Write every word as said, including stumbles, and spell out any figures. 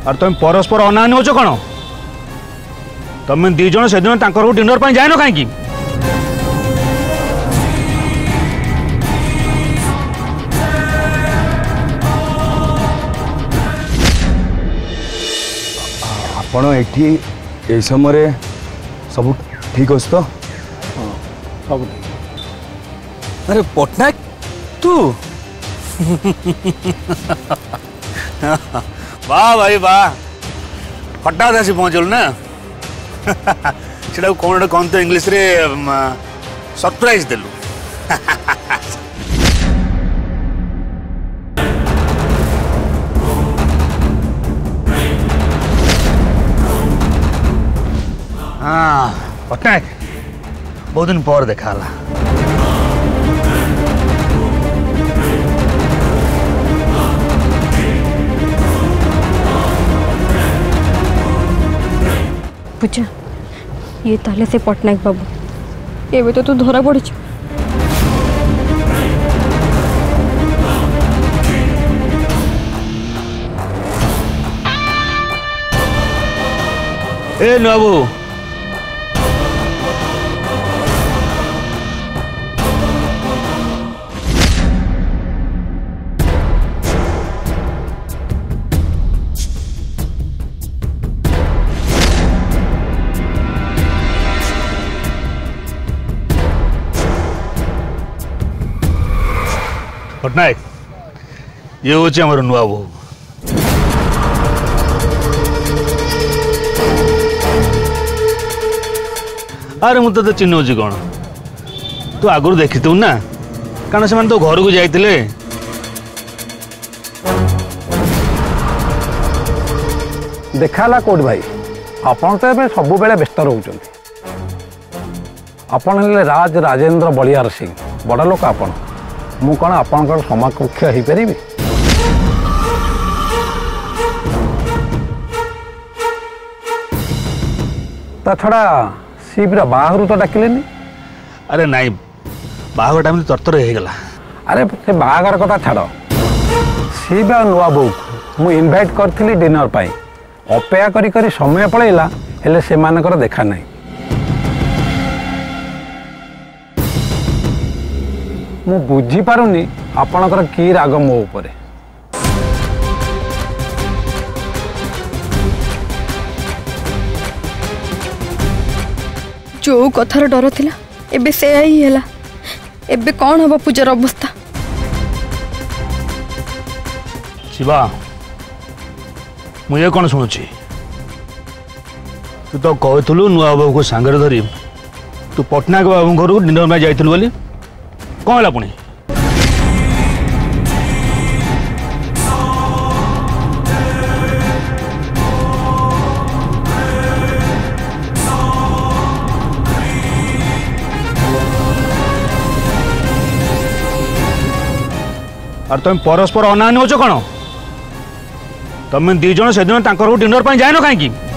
और तुम परस्पर अनान हो कौन तुम दीज से दिन डिनर पर जाए कहीं आपण एठी ए समय सब ठीक अच्छे तो सब अरे पटनायक तू वाह भाई वाह हठात आसी पहुँचल ना से कौन कौन तो इंग्लीश रे सरप्राइज देलु हाँ पटनायक बहुत दिन पर देखा पूजा ये ताले से पटनायक बाबू ये तो तू धरा पड़ी ए नुआबू पटनायक ये हूँ आम नुआ बहु अरे मुझे तो चिन्ह कौन तू आगुरी देखी तु ना कारण से तो घर को जाइए देखाला कोट भाई आपन तो ए सब बेले व्यस्त रोचन आपन राज राजेंद्र बलियार सिंह बड़ लोक आपन मु कौन आपंकर समकक्ष हो पारि ता छड़ा सीब्रा बाहर तो डाकिलेनी अरे नाई बाहागर टाइम तरतर हो गला अरे से बाहागर कथा छाड़ सीब्रा नुआ बो मु इनवाइट करी डिनर पाई अपेक्षा करी करी समय पड़ेगा हेले से मानकर देखा नहीं मु बुझी पारुनी आपणकर की राग मो उपरे जो कथार डर थिला एबे से ही हैला एबे कौन हबा पूजार अवस्था शिवा मुझे कौन शुणुची तू तो कहलु नुआ बाबू को सांगर धरी तू पटनायक बाबू घर डिनर में जाइलु बोली कौन है पुणी और तुम परस्पर अनान हो कौन तुम दीज से दिन डिनर पर जाए कहीं